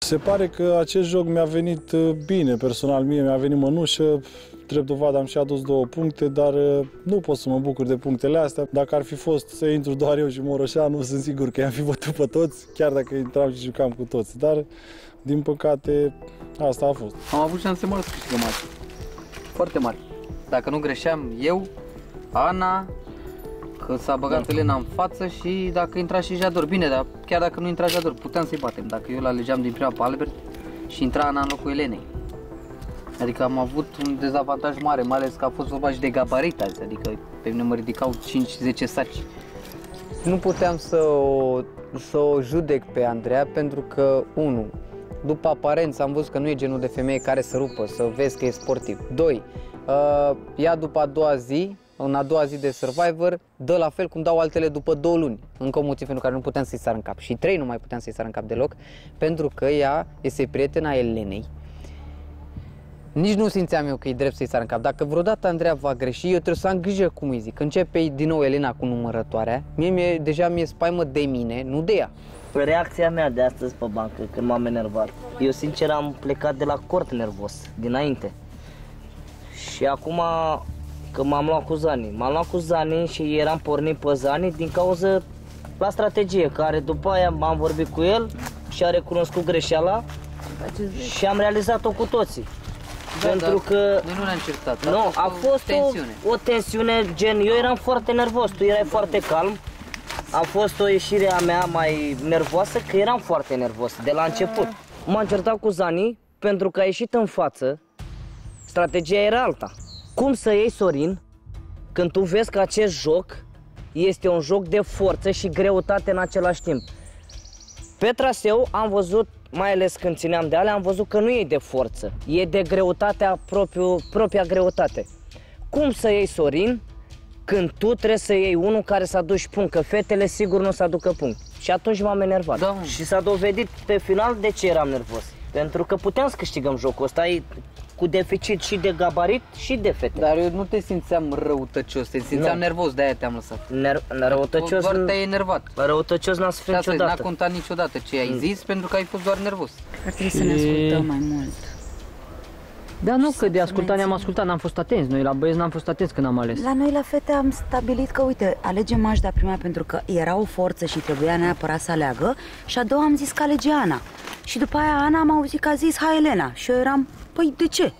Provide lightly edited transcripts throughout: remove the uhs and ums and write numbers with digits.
Se pare că acest joc mi-a venit bine, personal mie mi-a venit mănușă. Drept dovadă am și adus 2 puncte, dar nu pot să mă bucur de punctele astea. Dacă ar fi fost să intru doar eu și Moroșanu, sunt sigur că i-am fi bătut pe toți, chiar dacă intram și jucam cu toți. Dar, din păcate, asta a fost. Am avut șanse mari să câștigăm mari. Foarte mari. Dacă nu greșeam eu, Ana, că s-a băgat Elena în față și dacă intra și Jador. Bine, dar chiar dacă nu intra Jador, puteam să-i batem. Dacă eu l-alegeam din prima pe Albert și intra Ana în locul Elenei. Adică am avut un dezavantaj mare, mai ales că a fost vorba și de gabarit azi, adică pe mine mă ridicau 5-10 saci. Nu puteam să o judec pe Andreea pentru că, 1, după aparență am văzut că nu e genul de femeie care să rupă, să vezi că e sportiv. 2, ea după a doua zi, în a doua zi de Survivor, dă la fel cum dau altele după 2 luni. Încă un motiv pentru care nu puteam să-i sar în cap. Și 3, nu mai puteam să-i sar în cap deloc, pentru că ea este prietena Elenei. Nici nu simțeam eu că e drept să-i sar în cap. Dacă vreodată Andreea va greși, eu trebuie să am grijă cum îi zic. Începe din nou Elena cu numărătoarea, deja mi-e spaimă de mine, nu de ea. Reacția mea de astăzi pe bancă, când m-am enervat, eu sincer am plecat de la cort nervos, dinainte. Și acum că m-am luat cu Zani, și eram pornit pe Zani din cauza la strategie, care după aia m-am vorbit cu el și a recunoscut greșeala și am realizat-o cu toții. Da, pentru că noi nu ne-am certat. Nu, a fost o tensiune, gen, eu eram foarte nervos, tu erai foarte calm. A fost o ieșire a mea mai nervoasă, că eram foarte nervos de la început. M-am certat cu Zani pentru că a ieșit în față, strategia era alta. Cum să iei Sorin când tu vezi că acest joc este un joc de forță și greutate în același timp? Pe traseu am văzut, mai ales când țineam de alea, am văzut că nu e de forță, e de greutatea propria greutate. Cum să iei Sorin când tu trebuie să iei unul care să aduci punct, că fetele sigur nu să aducă punct. Și atunci m-am enervat. Da. Și s-a dovedit pe final de ce eram nervos. Pentru că puteam să câștigăm jocul ăsta cu deficit și de gabarit și de fete. Dar eu nu te simțeam răutăcios, te simțeam nervos, de-aia te-am lăsat. Răutăcios... Doar te-ai enervat. Răutăcios n-a fost niciodată. N-a contat niciodată ce ai zis, pentru că ai fost doar nervos. Ar trebui să ne ascultăm mai mult. Da, nu, că de ascultat ne-am ascultat, n-am fost atenți. Noi la băieți n-am fost atenți când am ales. La noi la fete am stabilit că, uite, alegem Majda prima pentru că era o forță și trebuia neapărat să aleagă. Și a doua am zis că alege Ana. Și după aia Ana am auzit că a zis, hai Elena. Și eu eram, păi de ce?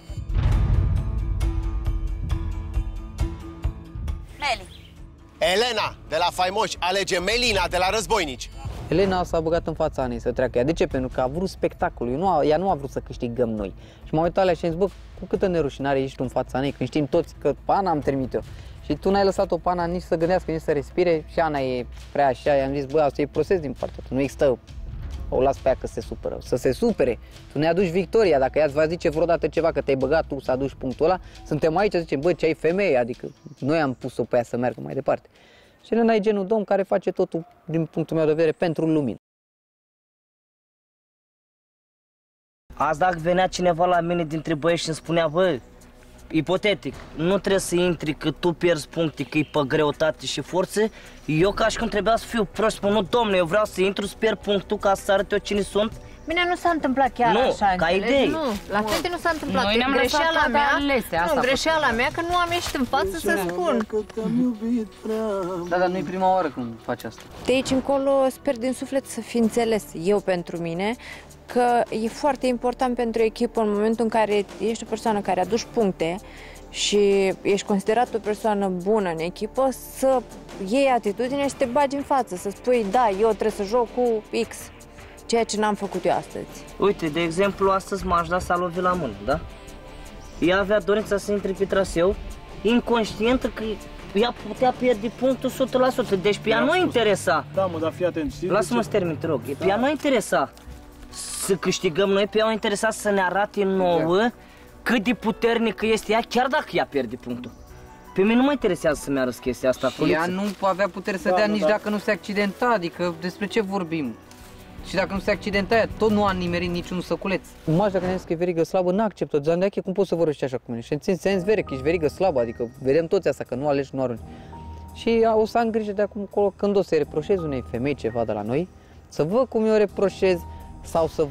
Meli. Elena de la Faimoși alege Melina de la Războinici. Elena s-a băgat în fața Anei să treacă ea. De ce? Pentru că a vrut spectacolul. Ea nu a vrut să câștigăm noi. Și m-am uitat alea și am zis, bă, cu câtă nerușinare ești tu în fața Anei, când știm toți că pe Ana am trimit eu. Și tu n-ai lăsat-o pe Ana nici să gândească, nici să respire și Ana e prea așa. I-am zis, bă, asta e proces din partea ta. Nu există, o las pe ea că se supără. Să se supere. Tu ne aduci victoria. Dacă ea îți va zice vreodată ceva că te-ai băgat tu să aduci punctul ăla, suntem aici, zicem, bă, ce ai femeie, adică noi am pus-o pe ea să meargă mai departe. Și Elena e genul de om care face totul, din punctul meu de vedere, pentru lumină. Azi dacă venea cineva la mine dintre băieți și îmi spunea, bă, ipotetic, nu trebuie să intri că tu pierzi puncte, că e pe greutate și forță, eu ca și când trebuia să fiu prost, spun, nu, domnule, eu vreau să intru, să pierd punctul ca să arăt eu cine sunt. Bine, nu s-a întâmplat chiar așa, ca idei. Nu, la fete nu s-a întâmplat. Noi ne-am greșeala mea, alese, greșeala mea că nu am ieșit în față să spun. Da, dar nu-i prima oară când faci asta. De aici încolo sper din suflet să fi înțeles eu pentru mine că e foarte important pentru echipă în momentul în care ești o persoană care aduci puncte și ești considerat o persoană bună în echipă, să iei atitudine și să te bagi în față, să spui, da, eu trebuie să joc cu X. Ceea ce n-am făcut eu astăzi. Uite, de exemplu, astăzi Majda s-a lovit la mână, da? Ea avea dorința să intre pe traseu, inconștientă că ea putea pierde punctul 100%, deci pe ea nu interesa. Da, mă, dar fii atent. Lasă-mă să termin, te rog. Pe ea nu interesa să câștigăm noi, pe ea o interesa să ne arate nouă cât de puternică este ea, chiar dacă ea pierde punctul. Pe mine nu mă interesează să-mi arăți chestia asta. Și ea nu avea putere să dea nici dacă nu se accidenta, adică despre ce vorbim? Și dacă nu se accidenta aia, tot nu a nimerit niciun săculeț. Majda, când ne-a zis că e verigă slabă, n-a acceptat. Zandeache, cum poți să vorbești așa cu mine? Și în sens verec, ești verigă slabă, adică vedem toți asta, că nu alegi, nu arunci. Și o să am grijă de acum încolo, când o să-i reproșez unei femei ceva de la noi, să văd cum eu reproșez sau să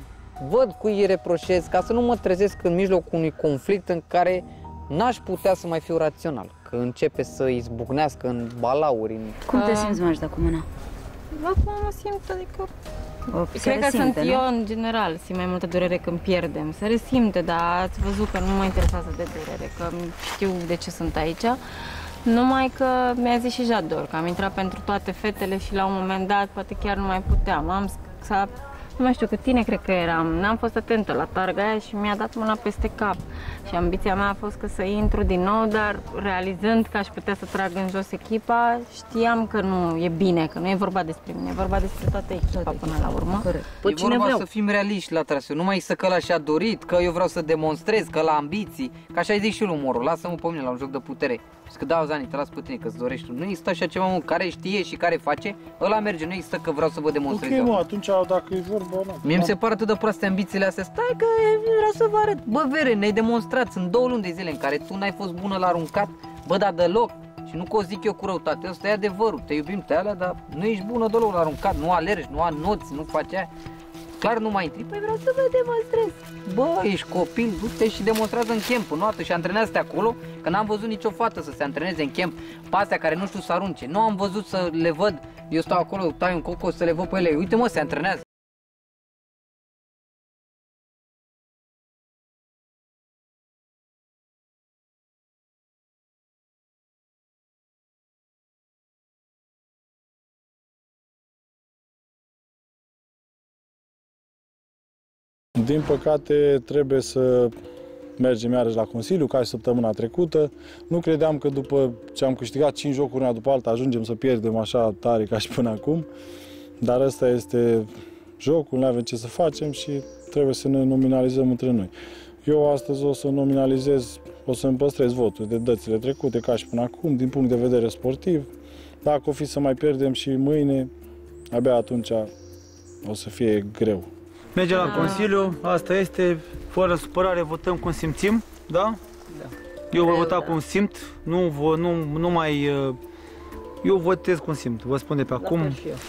văd cui îi reproșez, ca să nu mă trezesc în mijlocul unui conflict în care n-aș putea să mai fiu rațional, că începe să izbucnească în balauri. Cum te simți, Majda, cu mâna? Acum mă simt, adică... Cred că sunt eu, în general, simt mai multă durere când pierdem. Se resimte, dar ați văzut că nu mă interesează de durere, că știu de ce sunt aici. Numai că mi-a zis și Jador că am intrat pentru toate fetele și la un moment dat poate chiar nu mai puteam. Nu mai știu cât tine cred că eram, n-am fost atentă la targa aia și mi-a dat mâna peste cap. Și ambiția mea a fost că să intru din nou, dar realizând că aș putea să trag în jos echipa, știam că nu e bine, că nu e vorba despre mine, e vorba despre toată echipa până la urmă. Păi e vorba să fim realiști la traseu, nu mai să că ăla și-a dorit, că eu vreau să demonstrez, că la ambiții, că așa ai zis și lui Moro, lasă-mă pe mine la un joc de putere. Și că da, Zani, te las pe tine că-ți dorești tu. Nu există așa ceva, mă, care știe și care face, ăla merge, nu există că vreau să vă demonstrez. Ok, mă, atunci dacă e vorba, nu. Mie mi se pare atât de proaste ambițiile astea. Stai că vreau să vă arăt. Bă, Vere, ne-ai demonstrat, sunt 2 luni de zile în care tu n-ai fost bună la aruncat, bă, dar deloc. Și nu că o zic eu cu răutate, ăsta e adevărul, te iubim, te alea, dar nu ești bună deloc la aruncat, nu alergi, nu anoți, nu faci aia. Clar nu mai intri, păi vreau să vă demonstrez. Bă, ești copil, du-te și demonstrează în camp, în noapte și antrenează-te acolo, că n-am văzut nicio fată să se antreneze în camp pe astea care nu știu să arunce. Nu am văzut să le văd, eu stau acolo, tai un cocos să le văd pe ele, uite mă, se antrenează. Din păcate, trebuie să mergem iarăși la Consiliu, ca și săptămâna trecută. Nu credeam că după ce am câștigat 5 jocuri una după alta, ajungem să pierdem așa tare ca și până acum. Dar ăsta este jocul, nu avem ce să facem și trebuie să ne nominalizăm între noi. Eu astăzi o să nominalizez, o să-mi păstrez votul de dățile trecute ca și până acum, din punct de vedere sportiv. Dacă o fi să mai pierdem și mâine, abia atunci o să fie greu. Mergem la Consiliu, asta este, fără supărare, votăm cum simțim, da? Da. Eu voi vota cum simt, nu mai... Eu votez cum simt, vă spun de pe acum.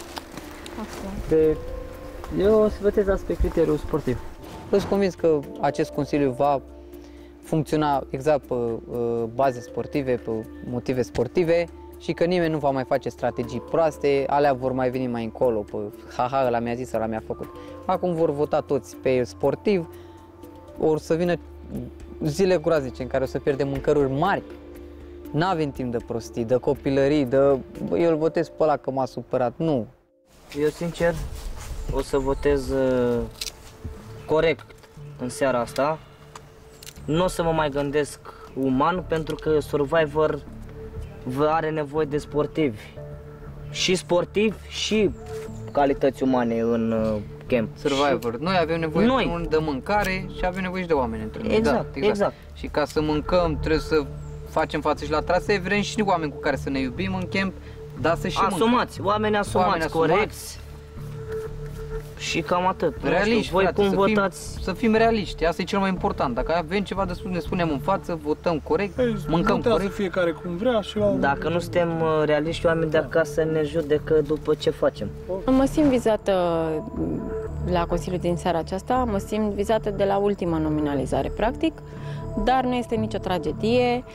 Eu o să votez asta pe criteriul sportiv. Sunt convins că acest Consiliu va funcționa exact pe baze sportive, pe motive sportive și că nimeni nu va mai face strategii proaste, alea vor mai veni mai încolo, pe haha, ăla mi-a zis, ăla mi-a făcut. Acum vor vota toți pe sportiv, or să vină zile groaznice în care o să pierdem mâncăruri mari. N-avem timp de prostii, de copilării, eu îl votez pe ăla că m-a supărat, nu. Eu, sincer, o să votez corect în seara asta. Nu o să mă mai gândesc uman, pentru că Survivor are nevoie de sportivi. Și sportivi și calități umane în camp. Survivor. Noi avem nevoie de mâncare și avem nevoie și de oameni între noi. Exact, da, exact. Și ca să mâncăm trebuie să facem față și la trasee, vrem și oameni cu care să ne iubim în camp, dar să și asumați, oameni asumați, corecți. Și cam atât. Realiști, voi frate, cum votați? Să fim realiști, asta e cel mai important. Dacă avem ceva de spus, ne spunem în față, votăm corect, mâncăm corect. Fiecare cum vrea și Dacă nu suntem realiști, oameni de acasă ne judecă după ce facem. Mă simt vizată la Consiliul din seara aceasta, mă simt vizată de la ultima nominalizare, practic, dar nu este nicio tragedie.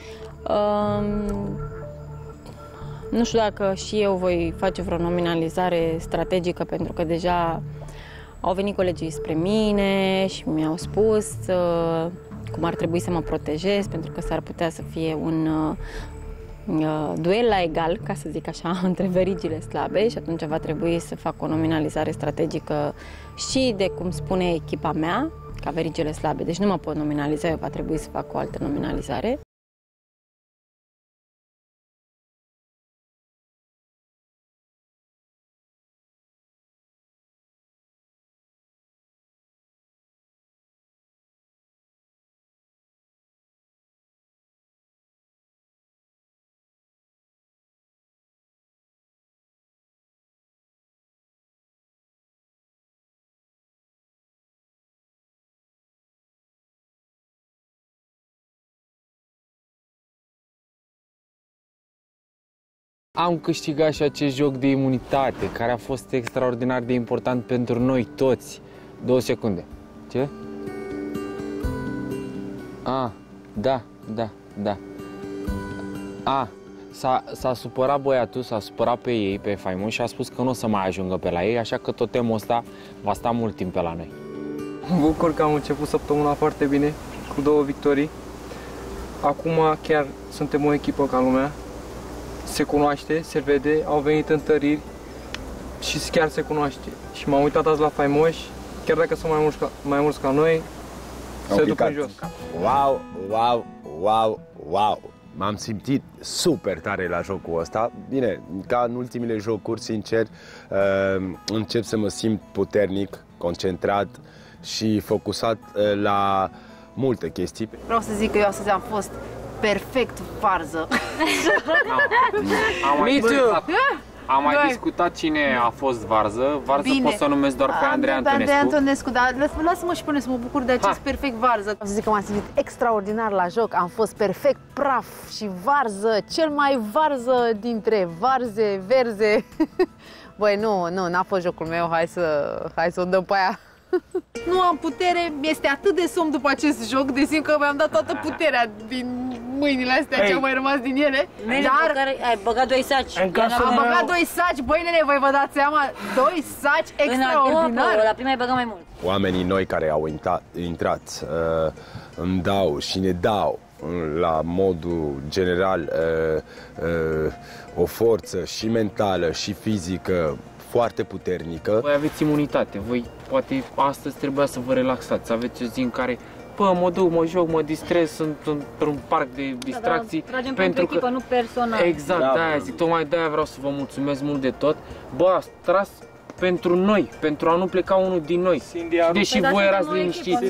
Nu știu dacă și eu voi face vreo nominalizare strategică, pentru că deja au venit colegii spre mine și mi-au spus cum ar trebui să mă protejez, pentru că s-ar putea să fie un duel la egal, ca să zic așa, între verigile slabe și atunci va trebui să fac o nominalizare strategică și de cum spune echipa mea, ca verigile slabe. Deci nu mă pot nominaliza, eu va trebui să fac o altă nominalizare. Am câștigat și acest joc de imunitate, care a fost extraordinar de important pentru noi toți. 2 secunde. Ce? Da. S-a supărat băiatul, s-a supărat pe ei, pe faimoși și a spus că nu o să mai ajungă pe la ei, așa că tot temul ăsta va sta mult timp pe la noi. Mă bucur că am început săptămâna foarte bine, cu 2 victorii. Acum chiar suntem o echipă ca lumea, se cunoaște, se vede, au venit întăriri și chiar se cunoaște. Și m-am uitat azi la faimoși, chiar dacă sunt mai mulți ca noi, se duc în jos. Wow! M-am simțit super tare la jocul ăsta. Bine, ca în ultimele jocuri, sincer, încep să mă simt puternic, concentrat și focusat la multe chestii. Vreau să zic că eu astăzi am fost perfect varză. Am mai discutat cine a fost varză. Varză pot să numesc doar pe Andrei Antonescu. Dar lasă-mă și până să mă bucur de acest perfect varză. Vreau să zic că m-am simțit extraordinar la joc. Am fost perfect praf și varză, cel mai varză dintre varze, verze. Băi, n-a fost jocul meu, hai să o dăm pe aia. Nu am putere, mi-este atât de somn după acest joc, de simt că mi-am dat toată puterea din mâinile astea ce au mai rămas din ele. Dar ai băgat 2 saci. Am băgat 2 saci, băi nene, voi vă dați seama? 2 saci extraordinar. La prima ai băgat mai mult. Oamenii noi care au intrat îmi dau și ne dau la modul general o forță și mentală și fizică foarte puternică. Voi aveți imunitate, voi poate astăzi trebuia să vă relaxați, aveți o zi în care mă duc, mă joc, mă distrez, sunt într-un parc de distracții. Tragem pentru echipă, nu personal. Exact, de-aia zic, tocmai de-aia vreau să vă mulțumesc mult de tot. Ați tras pentru noi, pentru a nu pleca unul din noi. Deși voi erați liniștiți.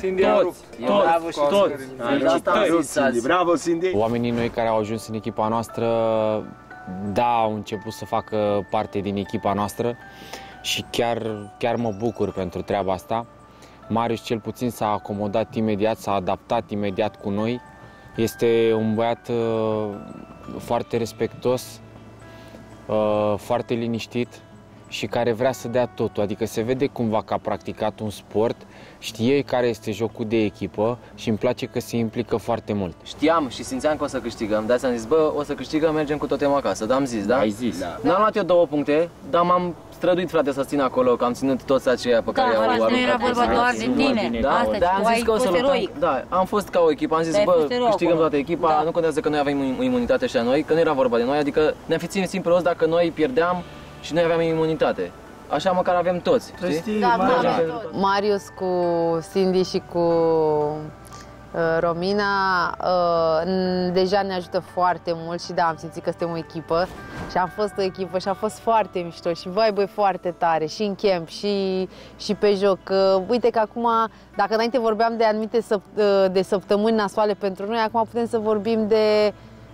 Toți. Bravo, Cindy! Oamenii noi care au ajuns în echipa noastră, au început să facă parte din echipa noastră și chiar mă bucur pentru treaba asta. Marius cel puțin s-a acomodat imediat, s-a adaptat imediat cu noi. Este un băiat foarte respectos, foarte liniștit și care vrea să dea totul. Adică se vede cumva că a practicat un sport, știe care este jocul de echipă și îmi place că se implică foarte mult. Știam și simțeam că o să câștigăm, de-aia am zis, o să câștigăm, mergem cu totem acasă, dar am zis, da? Ai zis. Da. N-am luat eu 2 puncte, dar m-am străduit, frate, să țin acolo, că am ținut toți aceia pe care i-au aruncat. Nu era vorba doar de tine. Da, am zis că o să luptăm. Da, am fost ca o echipă, am zis, câștigăm toată echipa, nu contează că noi avem imunitate și a noi, că nu era vorba de noi, adică ne-am fi ținut simplu rost dacă noi pierdeam și noi aveam imunitate. Așa măcar avem toți, știi? Marius cu Cindy și cu Romina deja ne ajută foarte mult și am simțit că suntem o echipă și am fost o echipă și a fost foarte mișto și băi, foarte tare și în camp și pe joc. Uite că acum, dacă înainte vorbeam de anumite de săptămâni nasoale pentru noi, acum putem să vorbim de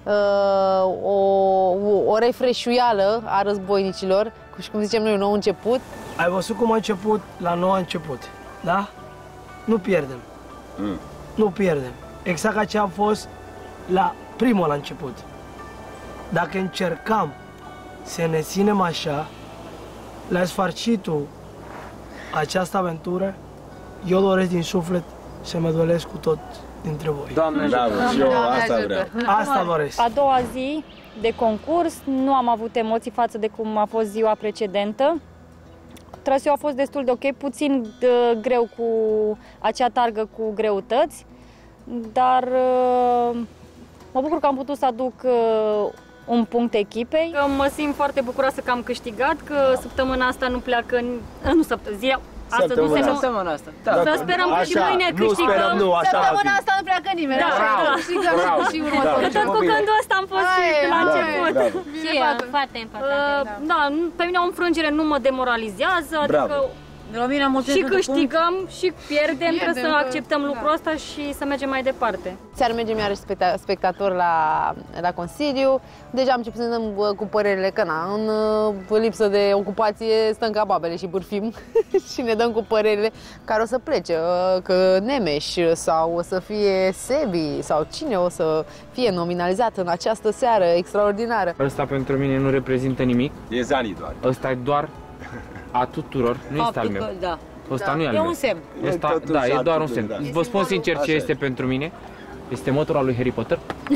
o refreșuială a războinicilor și cum zicem noi, un nou început. Ai văzut cum a început la nou început, da? Nu pierdem. Nu pierdem. Exact ca ce a fost la primul la început. Dacă încercam să ne ținem așa, la sfârșitul această aventură, eu doresc din suflet să mă dolesc cu tot dintre voi. Doamne, bravo, și eu asta vreau. Asta doresc. A doua zi de concurs nu am avut emoții față de cum a fost ziua precedentă. Traseul a fost destul de ok, puțin greu cu acea targă cu greutăți, dar mă bucur că am putut să aduc un punct echipei. Mă simt foarte bucuroasă că am câștigat, că săptămâna asta nu pleacă, Săptămâna asta. Da. Să sperăm că și mâine câștigăm. Săptămâna asta nu pleacă nimeni. Și următorul. Că tot cu gândul ăsta am fost la început. Foarte important. Da, pe mine o înfrângere nu mă demoralizează, adică și câștigăm și pierdem, trebuie să acceptăm lucrul ăsta și să mergem mai departe. Seară mergem iarăși spectatori la Consiliu. Deja am început să ne dăm cu părerile că în lipsă de ocupație stăm ca babele și bârfim și ne dăm cu părerile care o să plece, că Nemeș sau o să fie Sebi sau cine o să fie nominalizat în această seară extraordinară. Ăsta pentru mine nu reprezintă nimic. E Zani doar. Ăsta e doar a tuturor, nu este al meu. Da. Ăsta nu e al E meu. un semn. Ăsta, da, e doar un semn. Vă spun sincer ce este pentru mine. Este motorul al lui Harry Potter.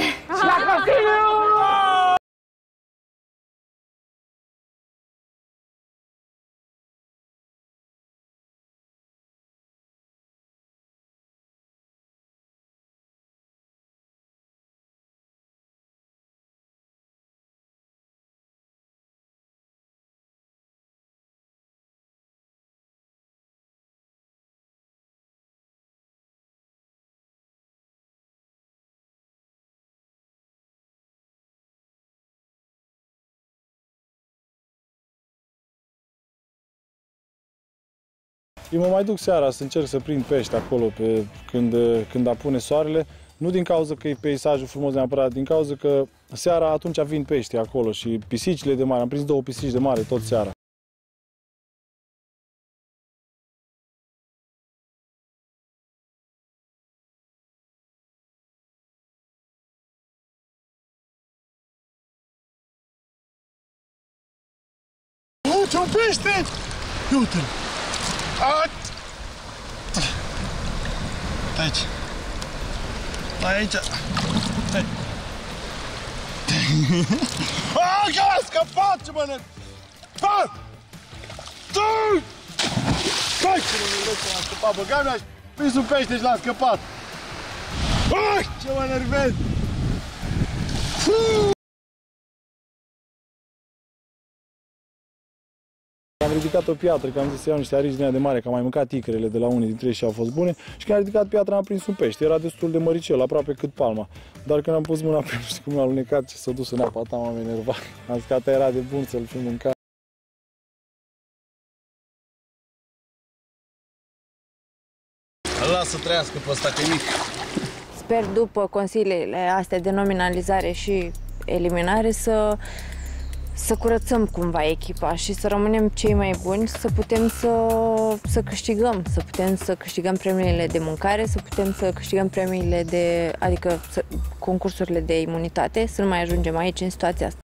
Eu mă mai duc seara să încerc să prind pește acolo când apune soarele, nu din cauza că e peisajul frumos neapărat, din cauza că seara atunci vin pești acolo și pisicile de mare. Am prins 2 pisici de mare tot seara. Uite, un pește! Uite-l! Aici. Aici. Că a scăpat, ce mănânc! Hai! Hai, ce mănânc, a scăpat, băga mea și prins un pește și l-a scăpat! Hai, ce mă nervez! Am ridicat o piatră, că am zis să iau niște arici din aia de mare, că am mai mâncat icrele de la unii dintre ei și au fost bune. Și când am ridicat piatra, am prins un pește. Era destul de măricel, aproape cât palma. Dar când am pus mâna pe el, știi cum l-a alunecat și s-a dus în apa ta, m-am enervat. Am zis că ata era de bun să-l fi mâncat. Lasă să trăiască pe ăsta, că e mic. Sper după consiliile astea de nominalizare și eliminare să curățăm cumva echipa și să rămânem cei mai buni, să putem să câștigăm, să putem să câștigăm premiile de mâncare, să putem să câștigăm premiile adică concursurile de imunitate, să nu mai ajungem aici în situația asta.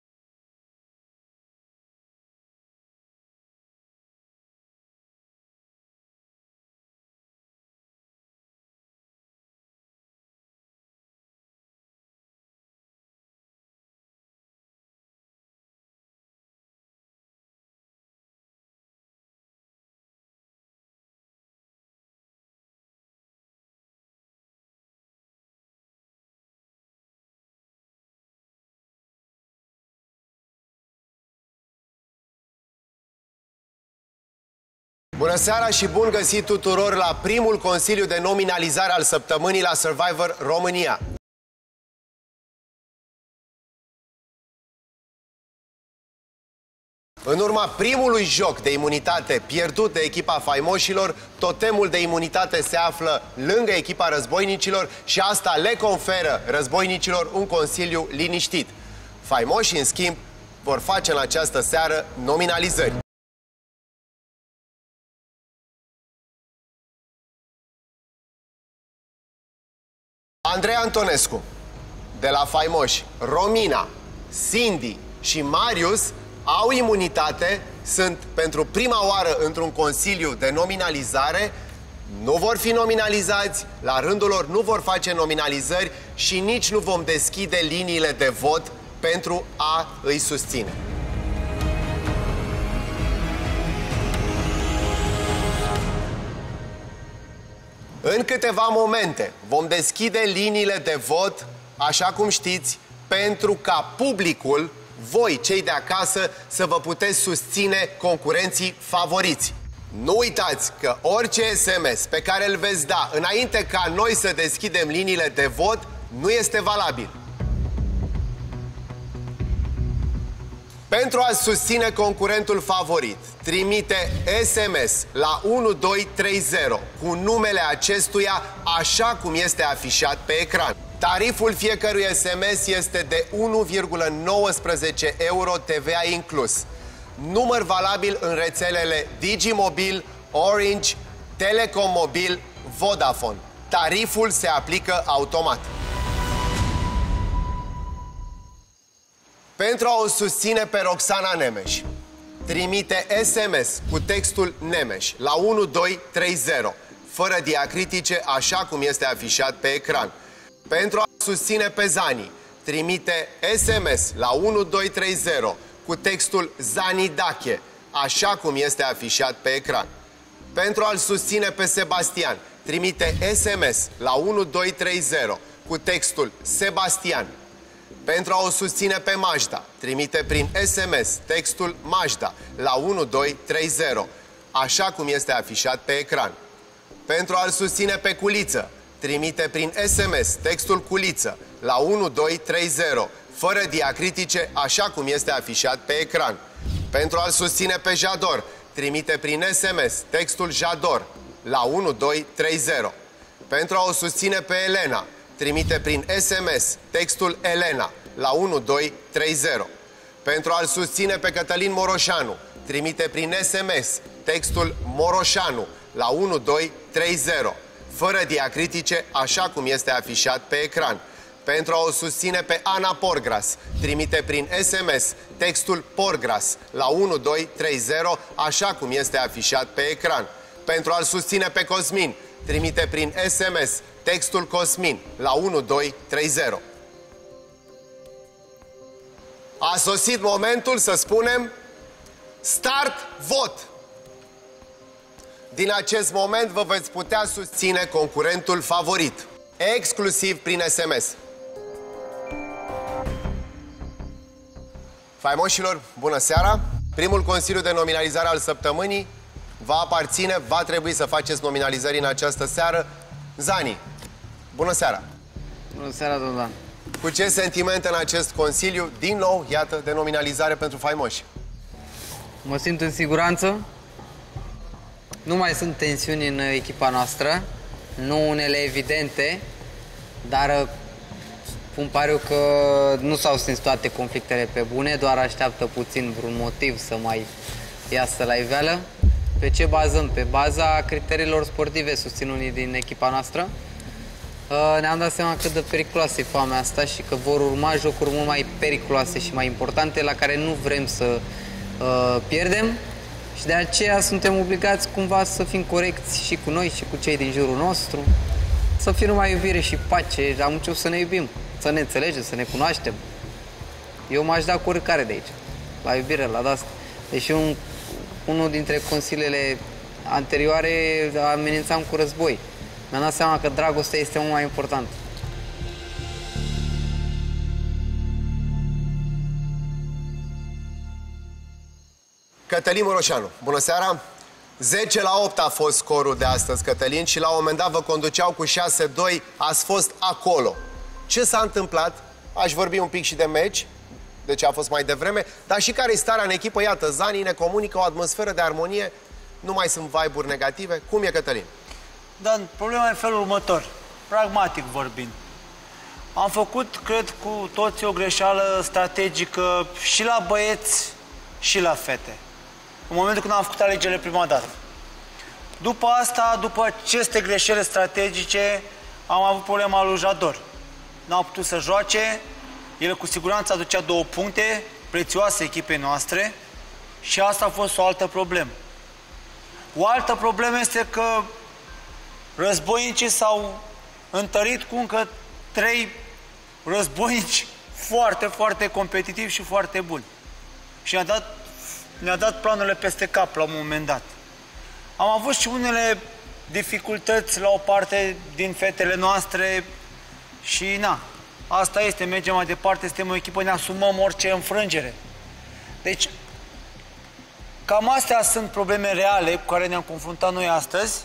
Bună seara și bun găsit tuturor la primul Consiliu de Nominalizare al Săptămânii la Survivor România. În urma primului joc de imunitate pierdut de echipa faimoșilor, totemul de imunitate se află lângă echipa războinicilor și asta le conferă războinicilor un consiliu liniștit. Faimoșii, în schimb, vor face în această seară nominalizări. Andrei Antonescu, de la faimoși, Romina, Cindy și Marius au imunitate, sunt pentru prima oară într-un consiliu de nominalizare, nu vor fi nominalizați, la rândul lor nu vor face nominalizări și nici nu vom deschide liniile de vot pentru a îi susține. În câteva momente vom deschide liniile de vot, așa cum știți, pentru ca publicul, voi, cei de acasă, să vă puteți susține concurenții favoriți. Nu uitați că orice SMS pe care îl veți da înainte ca noi să deschidem liniile de vot nu este valabil. Pentru a susține concurentul favorit, trimite SMS la 1230 cu numele acestuia așa cum este afișat pe ecran. Tariful fiecărui SMS este de 1,19 euro TVA inclus. Număr valabil în rețelele Digimobil, Orange, Telecom Mobil, Vodafone. Tariful se aplică automat. Pentru a o susține pe Roxana Nemes, trimite SMS cu textul Nemeș la 1230, fără diacritice, așa cum este afișat pe ecran. Pentru a susține pe Zani, trimite SMS la 1230 cu textul Zanidache, așa cum este afișat pe ecran. Pentru a-l susține pe Sebastian, trimite SMS la 1230 cu textul Sebastian. Pentru a o susține pe Majda, trimite prin SMS textul Majda la 1230, așa cum este afișat pe ecran. Pentru a-l susține pe Culiță, trimite prin SMS textul Culiță la 1230, fără diacritice, așa cum este afișat pe ecran. Pentru a-l susține pe Jador, trimite prin SMS textul Jador la 1230. Pentru a o susține pe Elena, trimite prin SMS textul Elena la 1230. Pentru a-l susține pe Cătălin Moroșanu, trimite prin SMS textul Moroșanu la 1230, fără diacritice, așa cum este afișat pe ecran. Pentru a o susține pe Ana Porgras, trimite prin SMS textul Porgras la 1230, așa cum este afișat pe ecran. Pentru a-l susține pe Cosmin, trimite prin SMS textul Cosmin la 1230. A sosit momentul să spunem start vot. Din acest moment vă veți putea susține concurentul favorit, exclusiv prin SMS. Faimoșilor, bună seara! Primul Consiliu de Nominalizare al săptămânii va trebui să faceți nominalizări în această seară. Zani, bună seara! Bună seara, domnul. Cu ce sentimente în acest Consiliu, din nou, iată, de nominalizare pentru faimoși? Mă simt în siguranță. Nu mai sunt tensiuni în echipa noastră, nu unele evidente, dar pun pariu că nu s-au stins toate conflictele pe bune, doar așteaptă puțin vreun motiv să mai iasă la iveală. Pe ce bazăm? Pe baza criteriilor sportive susțin unii din echipa noastră. Ne-am dat seama cât de periculoasă e foamea asta și că vor urma jocuri mult mai periculoase și mai importante la care nu vrem să pierdem. Și de aceea suntem obligați cumva să fim corecți și cu noi și cu cei din jurul nostru. Să fie numai iubire și pace, am început să ne iubim, să ne înțelegem, să ne cunoaștem. Eu m-aș da cu oricare de aici, la iubire, la asta. Deși unul dintre consiliile anterioare amenințam cu război. Mi-am dat seama că dragostea este mult mai importantă. Cătălin Moroșanu, bună seara! 10-8 a fost scorul de astăzi, Cătălin, și la un moment dat vă conduceau cu 6-2, ați fost acolo. Ce s-a întâmplat? Aș vorbi un pic și de meci, de ce a fost mai devreme, dar și care e starea în echipă? Iată, Zani ne comunică o atmosferă de armonie, nu mai sunt vibe-uri negative. Cum e, Cătălin? Dan, problema e în felul următor, pragmatic vorbind. Am făcut, cred, cu toții o greșeală strategică și la băieți și la fete. În momentul când am făcut alegerile prima dată. După asta, după aceste greșeli strategice, am avut problema lui Jador. N-au putut să joace, el cu siguranță aducea 2 puncte prețioase echipei noastre și asta a fost o altă problemă. O altă problemă este că războinicii s-au întărit cu încă 3 războinici foarte, foarte competitivi și foarte buni. Și ne-a dat planurile peste cap la un moment dat. Am avut și unele dificultăți la o parte din fetele noastre și na, asta este, mergem mai departe, suntem o echipă, ne asumăm orice înfrângere. Deci, cam astea sunt probleme reale cu care ne-am confruntat noi astăzi.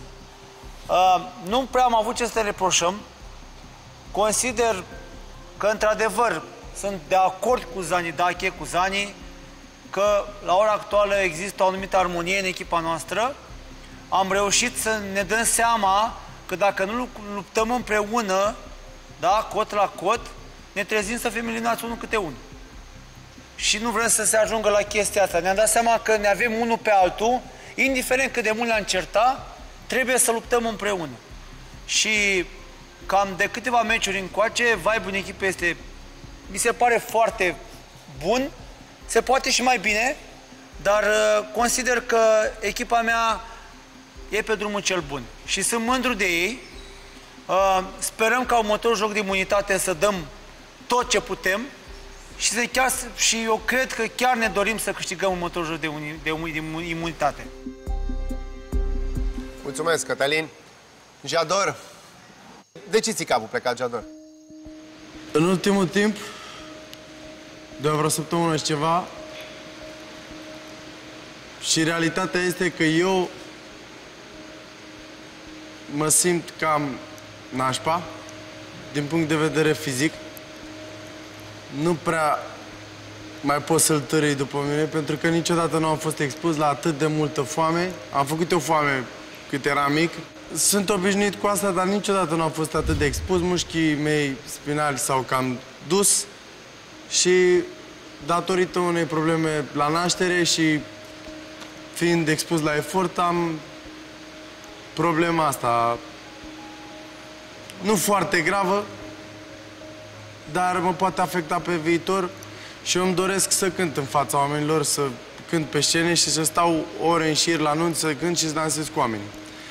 Nu prea am avut ce să le reproșăm. Consider că, într-adevăr, sunt de acord cu Zanidache, cu Zani, că la ora actuală există o anumită armonie în echipa noastră. Am reușit să ne dăm seama că dacă nu luptăm împreună, da, cot la cot, ne trezim să fim eliminați unul câte unul. Și nu vrem să se ajungă la chestia asta. Ne-am dat seama că ne avem unul pe altul, indiferent cât de mult ne-am certat, trebuie să luptăm împreună. Și cam de câteva meciuri încoace, vibe-ul în echipă este, mi se pare foarte bun, se poate și mai bine, dar consider că echipa mea e pe drumul cel bun și sunt mândru de ei. Sperăm ca următorul joc de imunitate să dăm tot ce putem și eu cred că chiar ne dorim să câștigăm următorul joc de imunitate. Mulțumesc, Cătălin. Jador, de ce ți capul plecat, Jador? În ultimul timp, de vreo săptămână și ceva, și realitatea este că eu mă simt cam nașpa, din punct de vedere fizic. Nu prea mai pot să-l târâi după mine, pentru că niciodată nu am fost expus la atât de multă foame. Am făcut o foame cât eram mic. Sunt obișnuit cu asta, dar niciodată nu am fost atât de expus. Mușchii mei spinali s-au cam dus și datorită unei probleme la naștere și fiind expus la efort, am problema asta nu foarte gravă, dar mă poate afecta pe viitor și eu îmi doresc să cânt în fața oamenilor, să cânt pe scene și să stau ore în șir la nunți, să cânt și să dansez cu oamenii.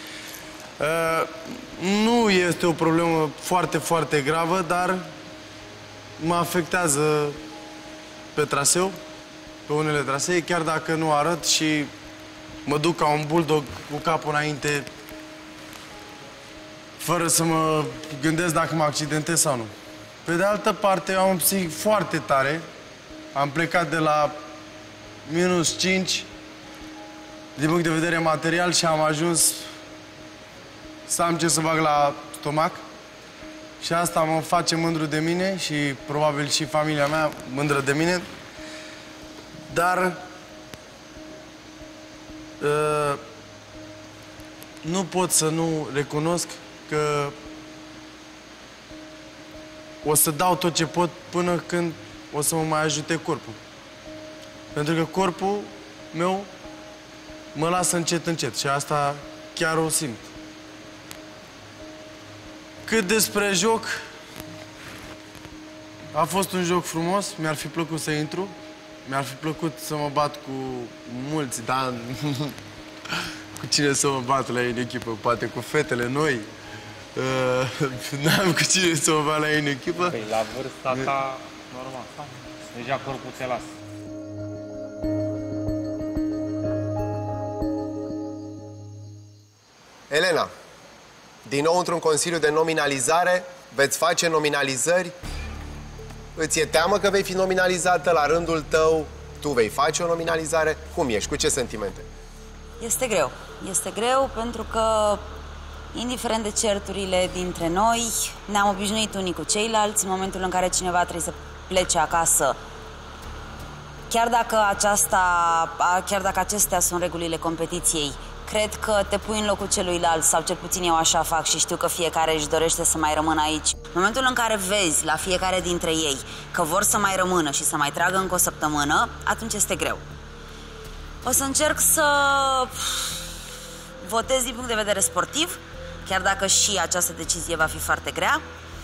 Nu este o problemă foarte, foarte gravă, dar mă afectează pe traseu, pe unele trasee, chiar dacă nu arăt și mă duc ca un bulldog cu capul înainte, fără să mă gândesc dacă mă accidentez sau nu. Pe de altă parte, eu am un psihic foarte tare. Am plecat de la -5 din punct de vedere material și am ajuns să am ce să bag la stomac. Și asta mă face mândru de mine și probabil și familia mea mândră de mine. Dar nu pot să nu recunosc că o să dau tot ce pot până când o să mă mai ajute corpul. Pentru că corpul meu mă lasă încet, încet și asta chiar o simt. Cât despre joc, a fost un joc frumos, mi-ar fi plăcut să intru, mi-ar fi plăcut să mă bat cu mulți, dar cu cine să mă bat la ei în echipă, poate cu fetele noi. N-am cu cine să mă bat la ei în echipă. Păi, la vârsta ta, normal, deja corpul ți-e lasă. Elena, din nou într-un consiliu de nominalizare, veți face nominalizări. Îți e teamă că vei fi nominalizată la rândul tău? Tu vei face o nominalizare? Cum ești? Cu ce sentimente? Este greu. Este greu pentru că, indiferent de certurile dintre noi, ne-am obișnuit unii cu ceilalți. În momentul în care cineva trebuie să plece acasă, chiar dacă acestea sunt regulile competiției, cred că te pui în locul celuilalt, sau cel puțin eu așa fac și știu că fiecare își dorește să mai rămână aici. În momentul în care vezi la fiecare dintre ei că vor să mai rămână și să mai tragă încă o săptămână, atunci este greu. O să încerc să votez din punct de vedere sportiv, chiar dacă și această decizie va fi foarte grea.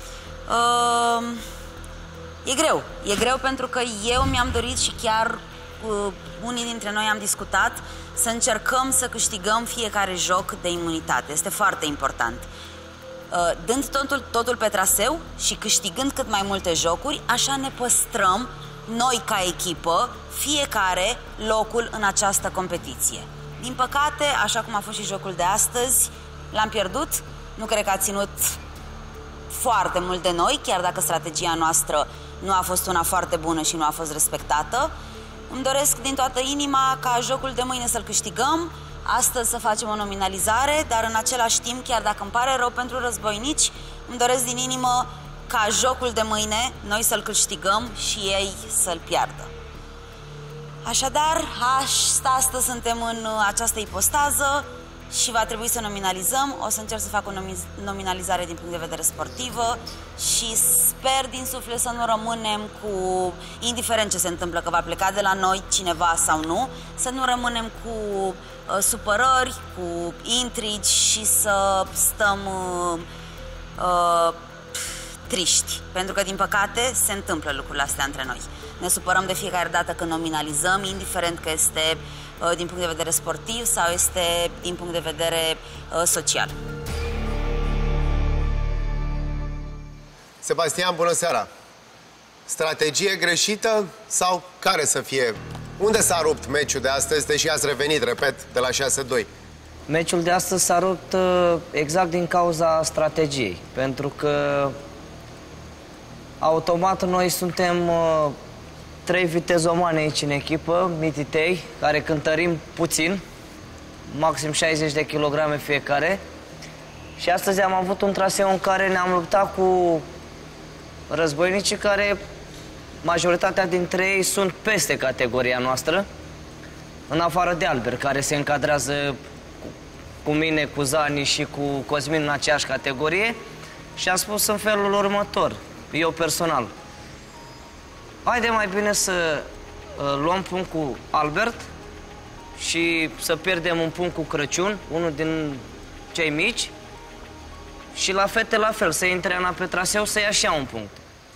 E greu. E greu pentru că eu mi-am dorit și chiar unii dintre noi am discutat să încercăm să câștigăm fiecare joc de imunitate. Este foarte important. Dând totul pe traseu și câștigând cât mai multe jocuri, așa ne păstrăm noi ca echipă fiecare locul în această competiție. Din păcate, așa cum a fost și jocul de astăzi, l-am pierdut. Nu cred că a ținut foarte mult de noi, chiar dacă strategia noastră nu a fost una foarte bună și nu a fost respectată. Îmi doresc din toată inima ca jocul de mâine să-l câștigăm, astăzi să facem o nominalizare, dar în același timp, chiar dacă îmi pare rău pentru războinici, îmi doresc din inimă ca jocul de mâine noi să-l câștigăm și ei să-l piardă. Așadar, astăzi suntem în această ipostază și va trebui să nominalizăm. O să încerc să fac o nominalizare din punct de vedere sportivă și sper din suflet să nu rămânem cu, indiferent ce se întâmplă, că va pleca de la noi cineva sau nu, să nu rămânem cu supărări, cu intrigi și să stăm triști. Pentru că, din păcate, se întâmplă lucrurile astea între noi. Ne supărăm de fiecare dată când nominalizăm, indiferent că este din punct de vedere sportiv sau este din punct de vedere social. Sebastian, bună seara! Strategie greșită sau care să fie? Unde s-a rupt meciul de astăzi, deși ați revenit, repet, de la 6-2? Meciul de astăzi s-a rupt exact din cauza strategiei, pentru că automat noi suntem 3 vitezomani aici în echipă, mititei, care cântărim puțin, maxim 60 de kilograme fiecare. Și astăzi am avut un traseu în care ne-am luptat cu războinicii care, majoritatea dintre ei, sunt peste categoria noastră, în afară de Albert, care se încadrează cu mine, cu Zani și cu Cosmin în aceeași categorie. Și am spus în felul următor, eu personal: haide mai bine să luăm punct cu Albert și să pierdem un punct cu Crăciun, unul din cei mici, și la fete la fel, să intre Ana pe traseu să ia și ea un punct.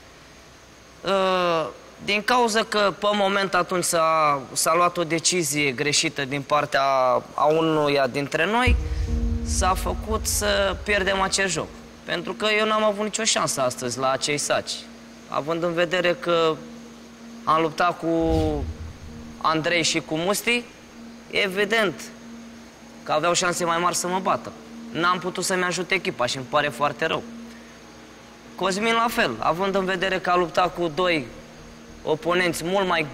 Din cauza că pe moment atunci s-a luat o decizie greșită din partea a unuia dintre noi, s-a făcut să pierdem acest joc. Pentru că eu n-am avut nicio șansă astăzi la acei saci. Având în vedere că am luptat cu Andrei și cu Musti, evident că aveau șanse mai mari să mă bată. N-am putut să-mi ajut echipa și îmi pare foarte rău. Cosmin la fel, având în vedere că a luptat cu 2 oponenți mult mai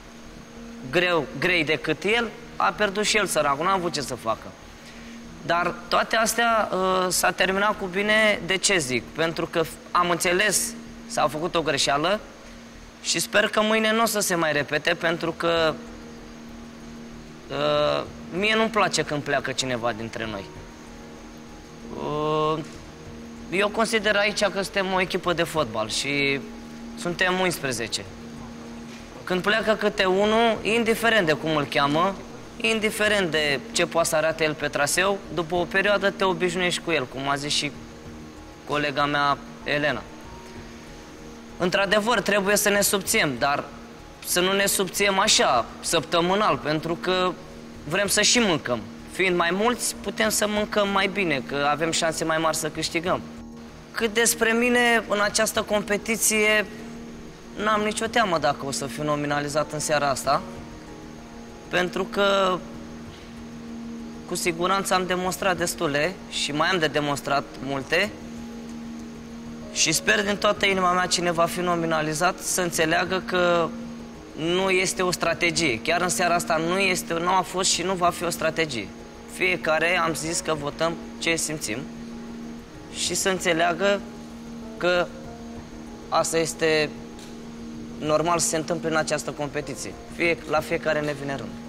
grei decât el, a pierdut și el, săracul, n-a avut ce să facă. Dar toate astea s-a terminat cu bine. De ce zic? Pentru că am înțeles, s-a făcut o greșeală și sper că mâine nu o să se mai repete, pentru că mie nu-mi place când pleacă cineva dintre noi. Eu consider aici că suntem o echipă de fotbal și suntem 11. Când pleacă câte unul, indiferent de cum îl cheamă, indiferent de ce poate să arate el pe traseu, după o perioadă te obișnuiești cu el, cum a zis și colega mea Elena. Într-adevăr, trebuie să ne subțiem, dar să nu ne subțiem așa, săptămânal, pentru că vrem să și mâncăm. Fiind mai mulți, putem să mâncăm mai bine, că avem șanse mai mari să câștigăm. Cât despre mine, în această competiție, n-am nicio teamă dacă o să fiu nominalizat în seara asta, pentru că cu siguranță am demonstrat destule și mai am de demonstrat multe și sper din toată inima mea cine va fi nominalizat să înțeleagă că nu este o strategie. Chiar în seara asta nu a fost și nu va fi o strategie. Fiecare am zis că votăm ce simțim și să înțeleagă că asta este normal să se întâmple în această competiție. La fiecare ne vine rând.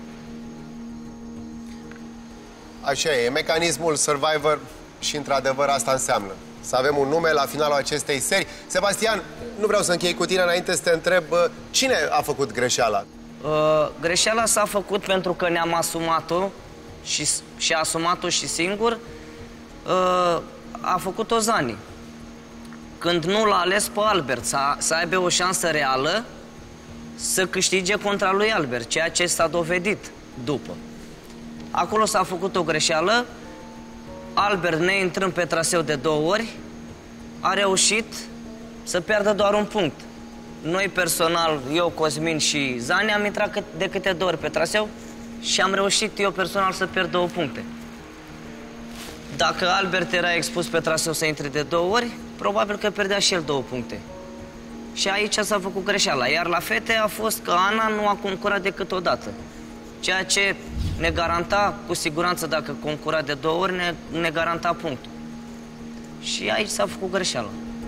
Așa e mecanismul Survivor și într-adevăr asta înseamnă să avem un nume la finalul acestei serii. Sebastian, nu vreau să închei cu tine înainte să te întreb cine a făcut greșeala? Greșeala s-a făcut pentru că ne-am asumat-o și a asumat-o și singur. A făcut-o Zani. Când nu l-a ales pe Albert să aibă o șansă reală să câștige contra lui Albert, ceea ce s-a dovedit după. Acolo s-a făcut o greșeală. Albert, neintrând pe traseu de 2 ori, a reușit să pierdă doar un punct. Noi personal, eu, Cosmin și Zani, am intrat de câte 2 ori pe traseu și am reușit eu personal să pierd 2 puncte. Dacă Albert era expus pe traseu să intre de 2 ori, probabil că pierdea și el 2 puncte. Și aici s-a făcut greșeala. Iar la fete a fost că Ana nu a concurat decât o dată. Ceea ce ne garanta, cu siguranță, dacă concura de 2 ori, ne garanta punctul. Și aici s-a făcut greșeala.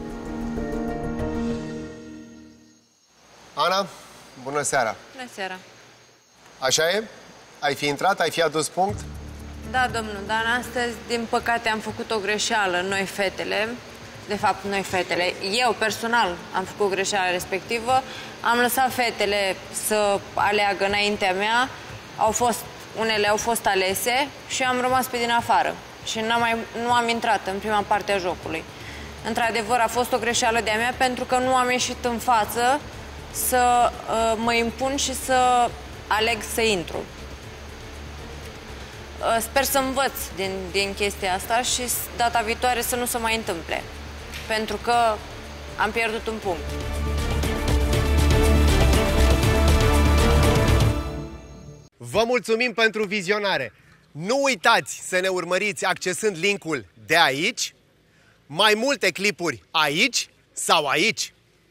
Ana, bună seara! Bună seara! Așa e? Ai fi intrat? Ai fi adus punct? Da, domnul, dar astăzi, din păcate, am făcut o greșeală, noi fetele. De fapt, noi fetele. Eu, personal, am făcut o greșeală respectivă. Am lăsat fetele să aleagă înaintea mea. Unele au fost alese și am rămas pe din afară. Și nu am intrat în prima parte a jocului. Într-adevăr, a fost o greșeală de-a mea pentru că nu am ieșit în față să mă impun și să aleg să intru. Sper să învăț din chestia asta și data viitoare să nu se mai întâmple, pentru că am pierdut un punct. Vă mulțumim pentru vizionare! Nu uitați să ne urmăriți accesând linkul de aici, mai multe clipuri aici sau aici.